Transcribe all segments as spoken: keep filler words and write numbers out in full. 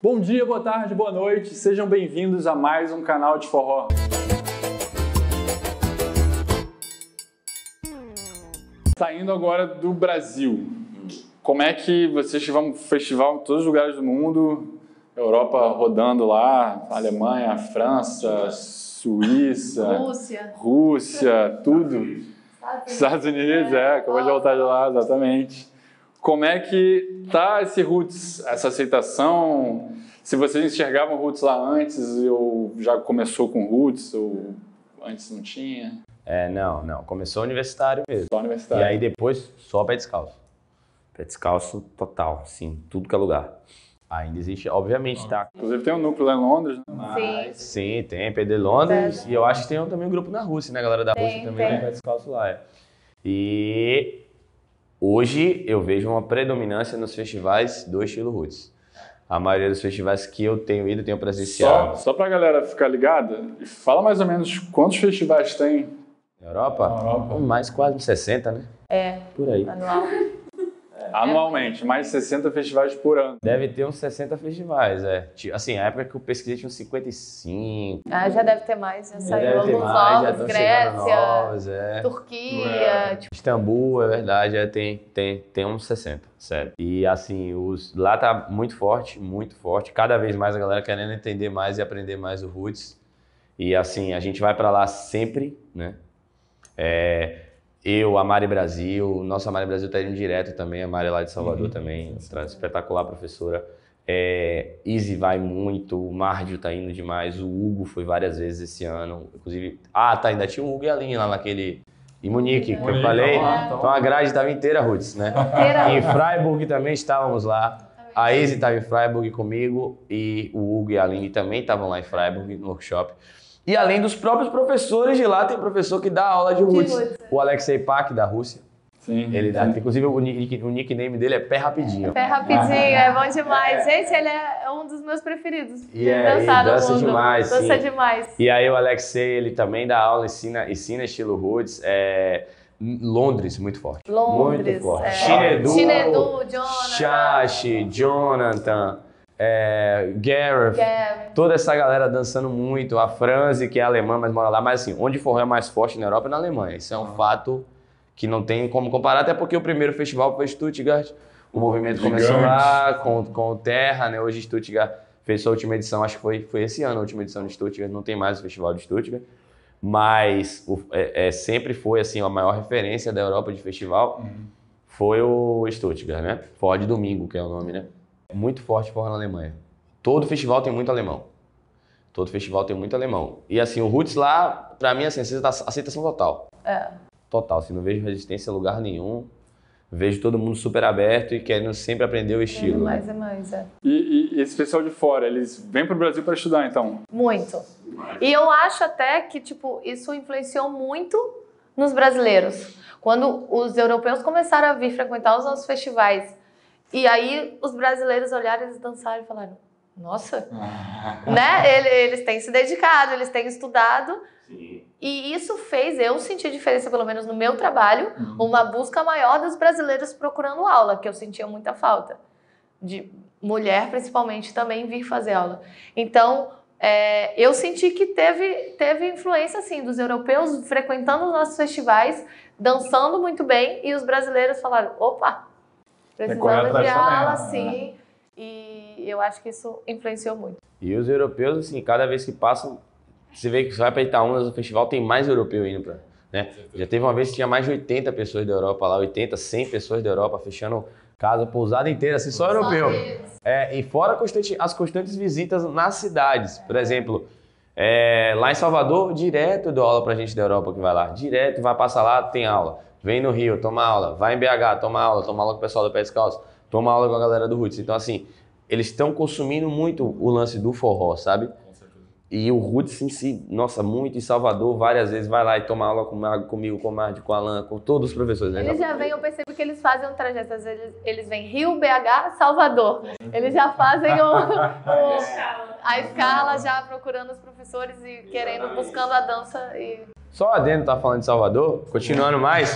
Bom dia, boa tarde, boa noite, sejam bem-vindos a mais um canal de forró. Saindo agora do Brasil, como é que vocês vão festival em todos os lugares do mundo, Europa rodando lá, Alemanha, França, Suíça, Rússia, Rússia, tudo. Estados Unidos, é, acabou de voltar de lá, exatamente. Como é que tá esse Roots, essa aceitação? Se vocês enxergavam Roots lá antes, ou já começou com Roots, ou antes não tinha? É, não, não. Começou universitário mesmo. Só universitário. E aí depois só pé descalço. Pé descalço total, sim, tudo que é lugar. Ainda existe, obviamente, tá? Inclusive tem um núcleo lá em Londres, né? Sim. Sim, tem P D Londres. E eu acho que tem também um grupo na Rússia, né? A galera da Tem, Rússia também tem. tem pé descalço lá. É. E hoje eu vejo uma predominância nos festivais do estilo Roots. A maioria dos festivais que eu tenho ido, tenho presenciado. Só, só pra galera ficar ligada, fala mais ou menos quantos festivais tem. Na Europa? Na Europa. Mais quase uns sessenta, né? É, Por aí. anual. Anualmente, mais de sessenta festivais por ano. Deve ter uns sessenta festivais, é. Assim, a época que eu pesquisei tinha uns cinquenta e cinco. Ah, já deve ter mais, já Já saiu deve ter alguns mais, já novos, estão chegando Grécia, novos, é. Turquia, É. tipo, Istambul, é verdade, é, tem, tem, tem uns sessenta, sério. E assim, os, lá tá muito forte, muito forte. Cada vez mais a galera querendo entender mais e aprender mais o Roots. E assim, a gente vai pra lá sempre, né? É, eu, a Mari Brasil, nossa a Mari Brasil tá indo direto também, a Mari lá de Salvador Uhum. também, espetacular professora. É, Izzy vai muito, o Márdio tá indo demais, o Hugo foi várias vezes esse ano, inclusive, ah tá, ainda tinha o Hugo e a Aline lá naquele, em Munique, que eu Munique, falei, tá lá, tá lá. então a grade estava inteira Roots, né? inteira. Em Freiburg também estávamos lá, a Izzy estava em Freiburg comigo e o Hugo e a Aline também estavam lá em Freiburg no workshop. E além dos próprios professores de lá, tem professor que dá aula de Roots. Roots. O Alexei Pak, da Rússia. Sim. Ele dá, inclusive o, nick, o nickname dele é Pé Rapidinho. Pé rapidinho, é bom demais. Gente, ele é um dos meus preferidos. E é, dançar e no dança mundo. demais, Dança sim. demais. E aí o Alexei, ele também dá aula, ensina, ensina estilo Roots. É, Londres, muito forte. Londres, muito forte. é. Chinedu, Chinedu, Jonathan. Shashi, Jonathan, é, Gareth. Gavin. Toda essa galera dançando muito. A Franzi, que é alemã, mas mora lá. Mas assim, onde forró é mais forte na Europa é na Alemanha. Isso é um fato que não tem como comparar, até porque o primeiro festival foi Stuttgart. O movimento Gigante. começou lá com, com o Terra, né? Hoje Stuttgart fez sua última edição, acho que foi, foi esse ano a última edição de Stuttgart. Não tem mais o festival de Stuttgart. Mas o, é, é, sempre foi assim, a maior referência da Europa de festival. Uhum. Foi o Stuttgart, né? Forró de Domingo, que é o nome, né? Muito forte forró na Alemanha. Todo festival tem muito alemão. Todo festival tem muito alemão. E assim, o Roots lá, pra mim, assim, aceitação total. É. Total, assim, não vejo resistência em lugar nenhum. Vejo todo mundo super aberto e querendo sempre aprender o estilo. né? Mais e mais, é. E, e- e esse pessoal de fora, eles vêm pro Brasil para estudar, então? Muito. E eu acho até que, tipo, isso influenciou muito nos brasileiros. Quando os europeus começaram a vir frequentar os nossos festivais, e aí os brasileiros olharam, eles dançaram e falaram, nossa, né? Ele- Eles têm se dedicado, eles têm estudado. Sim. E isso fez eu sentir diferença, pelo menos no meu trabalho, uma busca maior dos brasileiros procurando aula, que eu sentia muita falta. De mulher, principalmente, também vir fazer aula. Então, é, eu senti que teve, teve influência, assim, dos europeus frequentando os nossos festivais, dançando muito bem, e os brasileiros falaram, opa, que correr precisamos de atrás também, aula, né? sim. E eu acho que isso influenciou muito. E os europeus, assim, cada vez que passam, você vê que você vai para Itaúnas, o festival tem mais europeu indo para, né? Já teve uma vez que tinha mais de oitenta pessoas da Europa lá, oitenta, cem pessoas da Europa fechando casa, pousada inteira, assim, só europeu. É, e fora constante, as constantes visitas nas cidades. Por exemplo, é, lá em Salvador, direto eu dou aula pra gente da Europa que vai lá. Direto, vai passar lá, tem aula. Vem no Rio, toma aula. Vai em B H, toma aula. Toma aula com o pessoal do Pé Descalço. Toma aula com a galera do Roots. Então, assim, eles estão consumindo muito o lance do forró, sabe? E o Roots em si, nossa, muito em Salvador, várias vezes vai lá e toma aula com, comigo, com o Mardi, com o Alan, com todos os professores. Né? Eles já vêm, eu percebo que eles fazem um trajeto, às vezes eles vêm Rio, B H, Salvador. Eles já fazem o, o, a escala, já procurando os professores e querendo, buscando a dança. E... Só o Adeno tá falando de Salvador, continuando mais.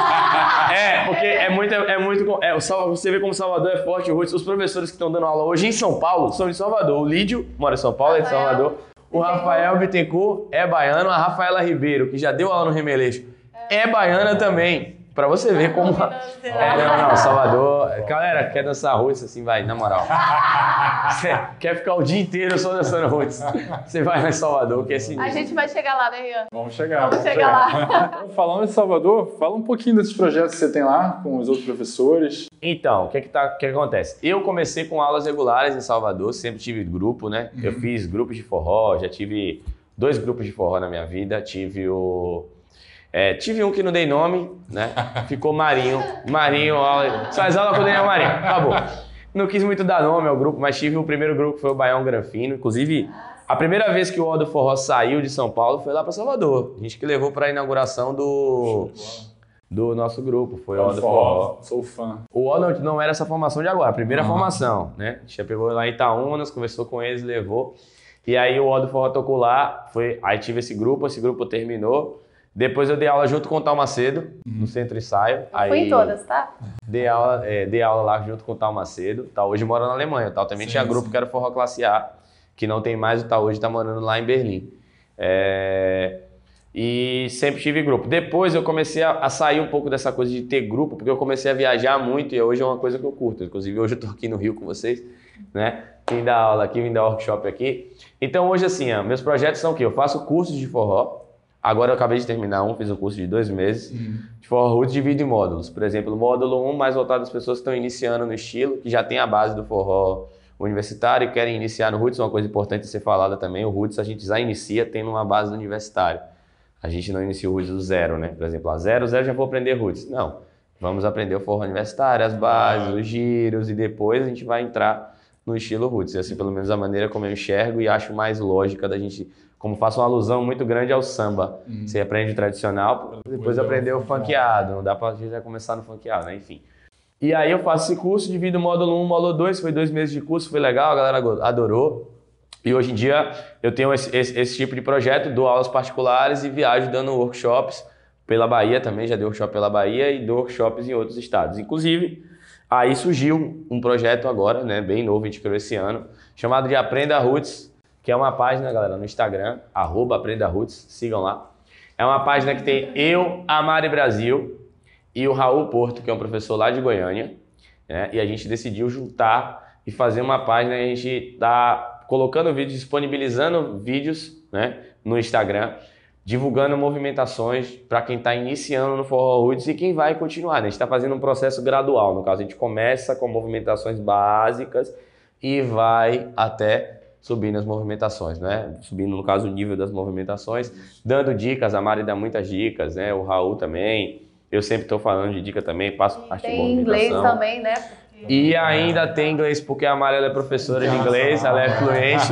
É, porque é muito, é muito, é, o Salvador, você vê como Salvador é forte, o Roots, os professores que estão dando aula hoje em São Paulo são de Salvador. O Lídio mora em São Paulo, é de Salvador. O Rafael Bittencourt é baiano, a Rafaela Ribeiro, que já deu aula no Remeleixo, é baiana também. Pra você ver como... É, não, não, Salvador... Galera, quer dançar roots, assim, vai, na moral. Você quer ficar o dia inteiro só dançando roots, você vai lá em Salvador, que é sinistro. A gente vai chegar lá, né, Rian? Vamos chegar. Vamos, vamos chegar, chegar lá. Então, falando de Salvador, fala um pouquinho desses projetos que você tem lá, com os outros professores. Então, o que, é que, tá, que, é que acontece? Eu comecei com aulas regulares em Salvador, sempre tive grupo, né? Uhum. Eu fiz grupos de forró, já tive dois grupos de forró na minha vida, tive o... É, tive um que não dei nome, né? Ficou Marinho. Marinho, aula. Faz aula com o Daniel Marinho. Acabou. Não quis muito dar nome ao grupo, mas tive o primeiro grupo que foi o Baião Granfino. Inclusive, a primeira vez que o O do Forró saiu de São Paulo foi lá para Salvador. A gente que levou para a inauguração do, do nosso grupo. Foi o O do Forró. Sou fã. O O não, não era essa formação de agora, a primeira uhum. formação, né? A gente já pegou lá em Itaúnas, conversou com eles, levou. E aí o O do Forró tocou lá. Foi, aí tive esse grupo, esse grupo terminou. Depois eu dei aula junto com o Tal Macedo, uhum. no Centro Ensaio. Eu aí fui em todas, tá? Dei aula, é, dei aula lá junto com o Tal Macedo. O Tal hoje mora na Alemanha. O Tal também sim, tinha grupo sim. que era o Forró Classe A, que não tem mais. O Tal hoje tá morando lá em Berlim. É... E sempre tive grupo. Depois eu comecei a, a sair um pouco dessa coisa de ter grupo, porque eu comecei a viajar muito e hoje é uma coisa que eu curto. Inclusive hoje eu tô aqui no Rio com vocês, né? Vim dar aula aqui, vim dar workshop aqui. Então hoje assim, ó, meus projetos são o quê? Eu faço cursos de forró. Agora eu acabei de terminar um, fiz um curso de dois meses, uhum. de forró roots, divido em módulos. Por exemplo, o módulo um mais voltado às pessoas que estão iniciando no estilo, que já tem a base do forró universitário e querem iniciar no roots, uma coisa importante de ser falada também, o roots a gente já inicia tendo uma base do universitário. A gente não inicia o roots do zero, né? Por exemplo, a zero, zero já vou aprender roots. Não, vamos aprender o forró universitário, as bases, os giros e depois a gente vai entrar no estilo roots. E assim, pelo menos a maneira como eu enxergo e acho mais lógica da gente... Como faço uma alusão muito grande ao samba. Uhum. Você aprende o tradicional, depois aprender o funkeado. Não dá pra já começar no funkeado, né? Enfim. E aí eu faço esse curso, divido o módulo um, módulo dois, foi dois meses de curso, foi legal, a galera adorou. E hoje em dia eu tenho esse, esse, esse tipo de projeto, dou aulas particulares e viajo dando workshops pela Bahia também, já dei workshop pela Bahia e dou workshops em outros estados. Inclusive, aí surgiu um projeto agora, né, bem novo, a gente criou esse ano, chamado de Aprenda Roots, que é uma página, galera, no Instagram, arroba Aprenda Roots, sigam lá. É uma página que tem eu, a Mari Brasil e o Raul Porto, que é um professor lá de Goiânia, né? E a gente decidiu juntar e fazer uma página, a gente tá colocando vídeos, disponibilizando vídeos, né, no Instagram, divulgando movimentações para quem está iniciando no Forró Roots e quem vai continuar, né? A gente está fazendo um processo gradual, no caso a gente começa com movimentações básicas e vai até... subindo as movimentações, né? Subindo, no caso, o nível das movimentações, dando dicas, a Mari dá muitas dicas, né? O Raul também, eu sempre estou falando de dica também, passo parte de movimentação. Tem inglês também, né? Porque... E ainda tem inglês, porque a Mari ela é professora de inglês, ela é fluente,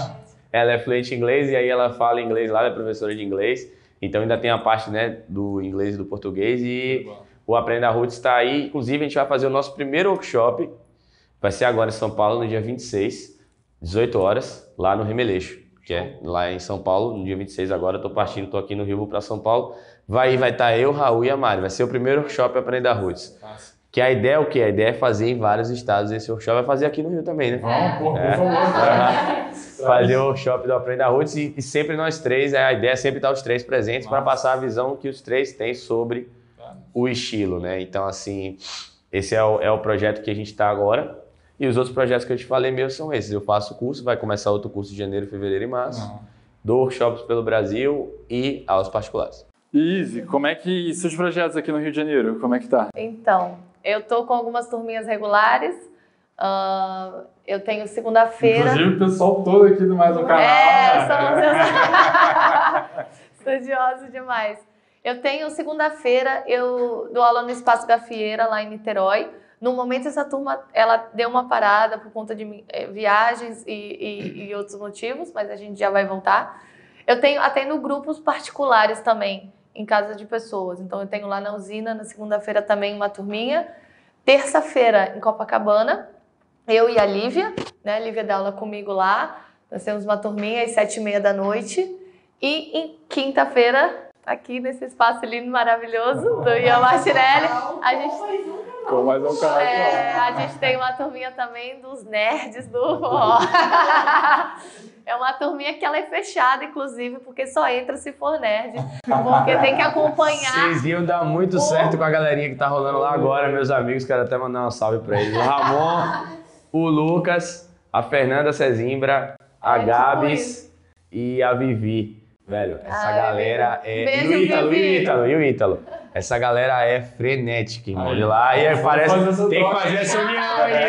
ela é fluente em inglês e aí ela fala inglês lá, ela é professora de inglês, então ainda tem a parte, né, do inglês e do português e o Aprenda Roots está aí, inclusive a gente vai fazer o nosso primeiro workshop, vai ser agora em São Paulo, no dia vinte e seis, dezoito horas, lá no Remeleixo, que é lá em São Paulo, no dia vinte e seis agora, eu tô partindo, tô aqui no Rio, vou para São Paulo, vai vai estar tá eu, Raul e a Mari, vai ser o primeiro workshop Aprenda Roots. Nossa. Que a ideia é o quê? A ideia é fazer em vários estados esse workshop, vai fazer aqui no Rio também, né? Vamos, por, é. por favor. Fazer o workshop do Aprenda Roots e, e sempre nós três, a ideia é sempre estar os três presentes para passar a visão que os três têm sobre o estilo, né? Então, assim, esse é o, é o projeto que a gente está agora. E os outros projetos que eu te falei meus são esses. Eu faço curso, vai começar outro curso de janeiro, fevereiro e março. Não. Dou workshops pelo Brasil e aulas particulares. Easy, como é que... E seus projetos aqui no Rio de Janeiro, como é que tá? Então, eu tô com algumas turminhas regulares. Uh, eu tenho segunda-feira... Inclusive o pessoal todo aqui do Mais Um Canal. É, somos estudiosos demais. Eu tenho segunda-feira, eu dou aula no Espaço Gafieira, lá em Niterói. No momento, essa turma, ela deu uma parada por conta de eh, viagens e, e, e outros motivos, mas a gente já vai voltar. Eu tenho, atendo grupos particulares também, em casa de pessoas. Então, eu tenho lá na usina, na segunda-feira também, uma turminha. Terça-feira, em Copacabana, eu e a Lívia, né? A Lívia dá aula comigo lá. Nós temos uma turminha às sete e meia da noite. E em quinta-feira, aqui nesse espaço lindo, maravilhoso, do Ian Martinelli, a gente... Com mais um canal. É, a gente tem uma turminha também dos nerds do forró. É uma turminha que ela é fechada, inclusive, porque só entra se for nerd. Porque tem que acompanhar. Vocês iam dar muito certo com a galerinha que tá rolando lá agora, meus amigos. Quero até mandar um salve pra eles. O Ramon, o Lucas, a Fernanda Cezimbra, a É, Gabs e a Vivi. Velho, essa Ai, galera é... beijo, e o Ítalo, Vivi. e o Ítalo, e o Ítalo. Essa galera é frenética, irmão. De lá, e aí parece... Tem que fazer essa união aí,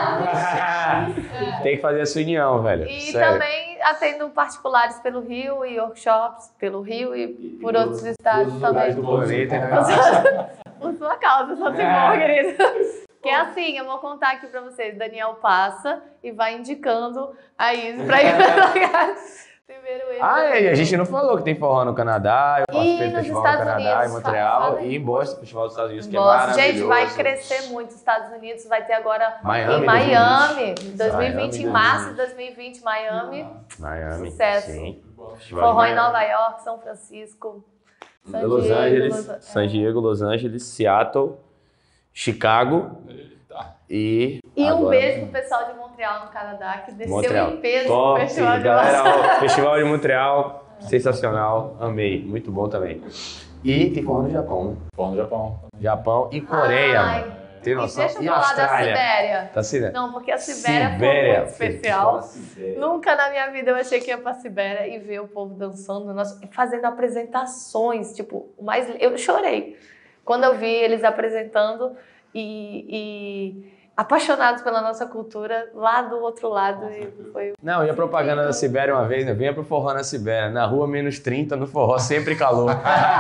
ó. Tem que fazer essa união, velho. E Sério. também atendo particulares pelo Rio e workshops pelo Rio e por outros estados também. Do planeta, né? Por sua causa, só se for, querido. Que é assim, eu vou contar aqui pra vocês. Daniel passa e vai indicando a Izzy pra ir pra lugar. Primeiro ele. Ah, é, a gente não falou que tem forró no Canadá, eu participei do nos festival no Estados Canadá, Unidos, em Montreal fala- e em Boston, festival dos Estados Unidos, que é Nossa, maravilhoso. gente, vai crescer muito. Os Estados Unidos vai ter agora Miami, em Miami, dois mil e vinte. dois mil e vinte, em Miami, março de dois mil e vinte, Miami. Miami, Sucesso. sim. Festival de Forró em Miami. Nova York, São Francisco, San Los Diego, Angeles, Los- San Diego, Los Angeles, Seattle, Chicago e... E um agora- beijo pro pessoal de Montreal, no Canadá, que desceu Montreal. em peso Top, pro festival de galera, Montreal. ó, Festival de Montreal, sensacional, amei, muito bom também. E tem forró no Japão, né? Bom, no Japão. Japão e Coreia, Ai, mano. Tem E noção? deixa eu E falar da Austrália? Sibéria. Tá assim, né? Não, porque a Sibéria, Sibéria, foi muito especial. Sibéria. Nunca na minha vida eu achei que ia pra Sibéria e ver o povo dançando, nós- fazendo apresentações, tipo, o mais eu chorei quando eu vi eles apresentando e, e apaixonados pela nossa cultura lá do outro lado e foi Não, e a propaganda da Sibéria uma vez, né? Venha pro forró na Sibéria. Na rua, menos trinta, no forró, sempre calor.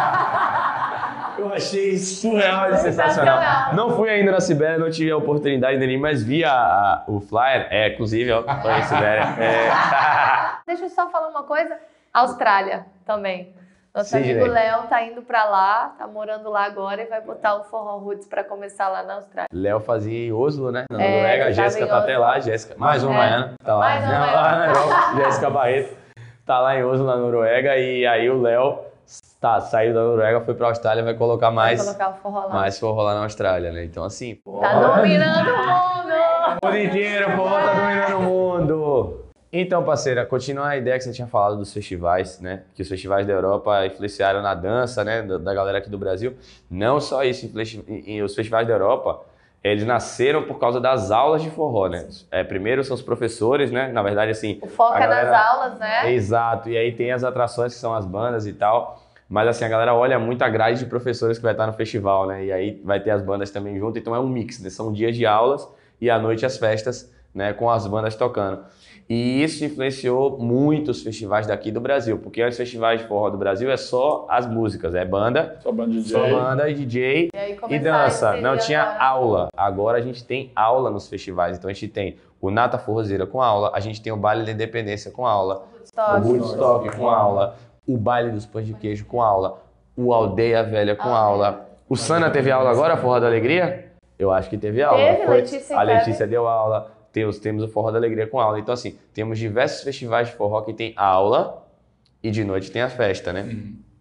Eu achei surreal e sensacional. Sensacional. Não fui ainda na Sibéria, não tive a oportunidade de ir, mas vi a, a- o flyer. É, inclusive, ó, foi em Sibéria. É. Deixa eu só falar uma coisa. Austrália também. Nosso Sidney. amigo Léo tá indo pra lá, tá morando lá agora e vai botar o Forró Roots pra começar lá na Austrália. Léo fazia em Oslo, né? Na É, Noruega. A tava Jéssica em tá até Oslo. lá. Jéssica, mais uma É. baiana. Tá lá. Mais uma Não, baiana. lá na Europa. Jéssica Barreto. Tá lá em Oslo, na Noruega. E aí o Léo tá, saiu da Noruega, foi pra Austrália, vai colocar mais... Vai colocar o forró lá. mais forró lá na Austrália, né? Então, assim, pô, Tá dominando o mundo! o mundo inteiro, pô, tá dominando o mundo. Então, parceira, continuando a ideia que você tinha falado dos festivais, né? Que os festivais da Europa influenciaram na dança, né? Da, da galera aqui do Brasil. Não só isso, influenci- em- em- os festivais da Europa, eles nasceram por causa das aulas de forró, né? É, primeiro são os professores, né? Na verdade, assim... O foco a é galera- nas aulas, né? Exato, e aí tem as atrações que são as bandas e tal. Mas assim, a galera olha muito a grade de professores que vai estar no festival, né? E aí vai ter as bandas também junto, então é um mix, né? São dias de aulas e à noite as festas, né? Com as bandas tocando. E isso influenciou muito os festivais daqui do Brasil, porque antes os festivais de forró do Brasil é só as músicas, é banda, Só banda de D só J. banda e D J E aí e começar a dança. inserir Não tinha agora. aula. Agora a gente tem aula nos festivais, então a gente tem o Nata Forrozeira com aula, a gente tem o Baile da Independência com aula, Woodstock. o Woodstock com aula, o Baile dos Pães de Queijo com aula, o Aldeia Velha com Aldeia. aula. O Sana teve aula agora, Forró da Alegria? Eu acho que teve aula. Teve, não foi? Letícia e A Letícia Kevin. deu aula. Temos, temos o Forró da Alegria com aula. Então, assim, temos diversos festivais de forró que tem aula e de noite tem a festa, né?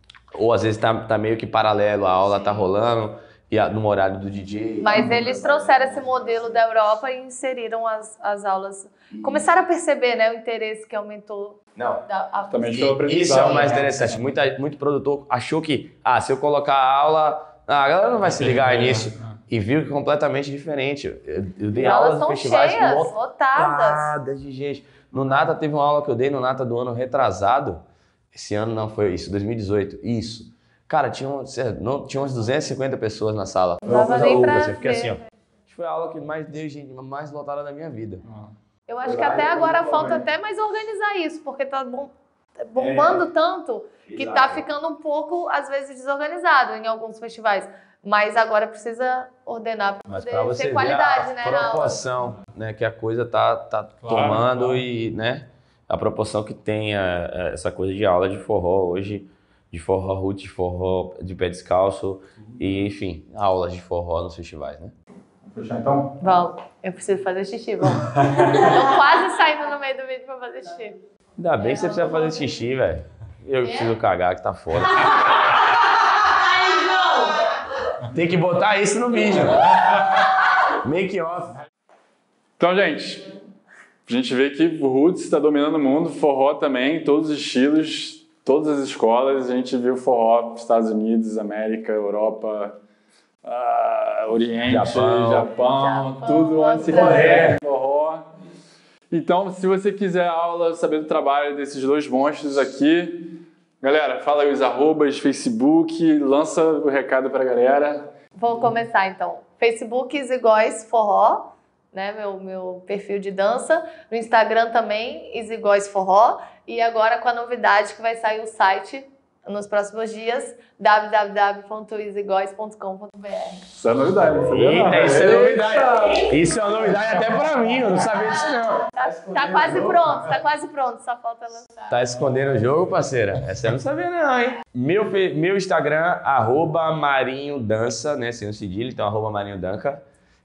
Ou às vezes tá, tá meio que paralelo, a aula tá rolando e a, no horário do D J. Mas eles trouxeram esse modelo da Europa e inseriram as, as aulas. Começaram a perceber, né, o interesse que aumentou. Não. Da, a... Também E pelo isso é aprendizado. o mais né? interessante. Muita, muito produtor achou que, ah, se eu colocar a aula, ah, a galera não vai se ligar nisso. E viu que é completamente diferente. Eu, eu dei As aulas aulas nos são festivais cheias, lotadas lotadas. de gente. No Nata teve uma aula que eu dei no Nata do ano retrasado. Esse ano não foi isso, dois mil e dezoito. Isso. Cara, tinha, um, não, tinha umas duzentas e cinquenta pessoas na sala. Foi uma Não dava coisa nem louca. pra Assim, eu fiquei ver. assim, ó. Acho que foi a aula que mais deu gente mais lotada da minha vida. Eu acho que até agora falta até mais organizar isso, porque tá bom, bombando tanto que tá ficando um pouco, às vezes, desorganizado em alguns festivais. Mas agora precisa ordenar para poder você ter qualidade, a né? proporção, né, que a coisa tá, tá Claro, tomando claro. e, né, a proporção que tem a, a, essa coisa de aula de forró hoje, de forró roots, de forró de pé descalço e, enfim, aulas de forró nos festivais, né? Vamos fechar então? Vamos, eu preciso fazer xixi, vamos. Tô quase saindo no meio do vídeo pra fazer xixi. Ainda bem que você precisa fazer xixi, velho. Eu preciso cagar, que tá foda. Tem que botar isso no vídeo. Make off. Então, gente, a gente vê que o Roots está dominando o mundo, forró também, todos os estilos, todas as escolas. A gente viu forró nos Estados Unidos, América, Europa, uh, Oriente, Japão, Japão, Japão, tudo onde se Japão. quiser, forró. Então, se você quiser aula, saber do trabalho desses dois monstros aqui, galera, fala aí os arrobas, Facebook, lança o recado pra galera. Vou começar então. Facebook Isigóis Forró, né? Meu, meu perfil de dança. No Instagram também, Isigóis Forró. E agora com a novidade que vai sair o site nos próximos dias, w w w ponto isigóis ponto com ponto b r. Isso é novidade, não sabia não. Eita, isso é novidade. Isso é uma novidade até pra mim, eu não sabia disso não. Tá, tá quase pronto, tá quase pronto, só falta lançar. Tá escondendo o jogo, parceira? Essa eu não sabia não, hein? Meu, fe- meu Instagram, arroba Marinho Dança, né? Sem o cedilho, então arroba Marinho Danca.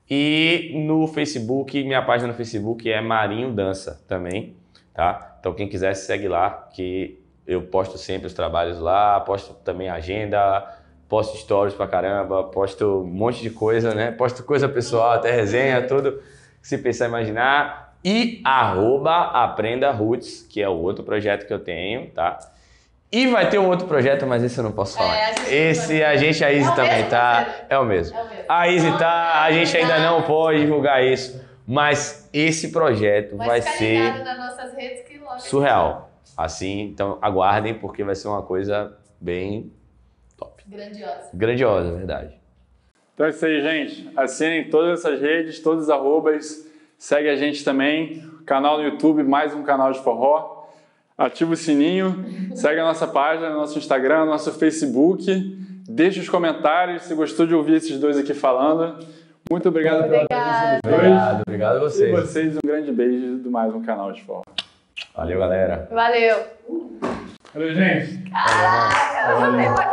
E no Facebook, minha página no Facebook é Marinho Dança também, tá? Então quem quiser segue lá, que eu posto sempre os trabalhos lá, posto também agenda, posto stories pra caramba, posto um monte de coisa, né? Posto coisa pessoal, até resenha, tudo que se pensar imaginar. E arroba Aprenda Roots, que é o outro projeto que eu tenho, tá? E vai ter um outro projeto, mas esse eu não posso falar. É, a gente esse vai- a gente, a Izzy É o também mesmo, tá. parceiro? É o mesmo. É o mesmo. A Izzy tá, a gente ainda não pode divulgar isso, mas esse projeto Mas vai fica ser ligado nas nossas redes que logo... surreal. Assim, então aguardem, porque vai ser uma coisa bem top. Grandiosa. Grandiosa, verdade. Então é isso aí, gente. Assinem todas essas redes, todos os arrobas. Segue a gente também. Canal no YouTube, mais um canal de forró. Ativa o sininho. Segue a nossa página, nosso Instagram, nosso Facebook. Deixe os comentários se gostou de ouvir esses dois aqui falando. Muito obrigado pela presença dos dois. Obrigado, obrigado a E vocês. vocês, um grande beijo do mais um canal de forró. Valeu, galera. Valeu. Valeu, gente. Caraca, eu amei pra